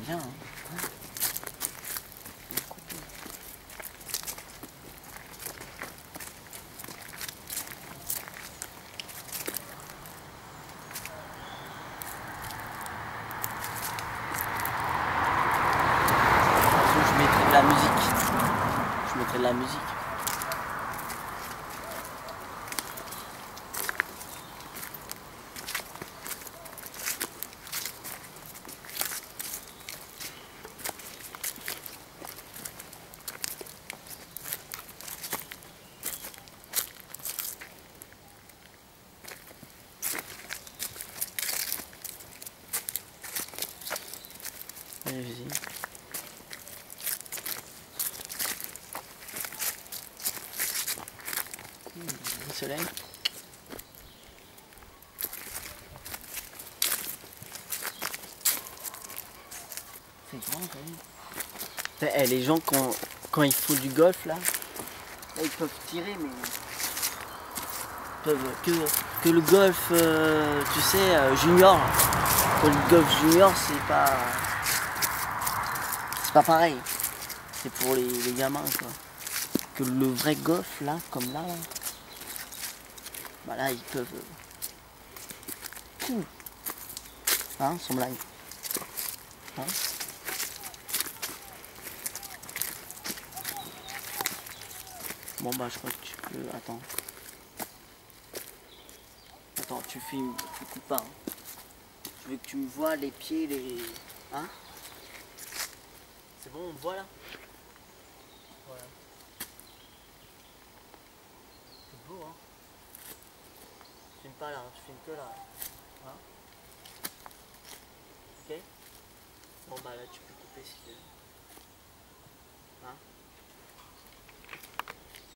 bien. Hein. Je mettrai de la musique. Je mettrai de la musique. Allez-y. Le soleil. C'est grand quand même. Eh, les gens quand ils font du golf là, ils peuvent tirer mais peuvent que le golf tu sais junior. Que le golf junior c'est pas pareil. C'est pour les gamins quoi. Que le vrai golf là, comme là, bah là ils peuvent. Hein, son blague. Hein. Bon bah je crois que tu peux. Attends. Attends, tu filmes, tu coupes pas. Hein. Je veux que tu me vois les pieds, les. Hein? C'est bon, on me voit là? Voilà. C'est beau hein. Je filme pas là, je filme que là. Hein? Ok? Bon bah là tu peux couper si tu veux. Hein?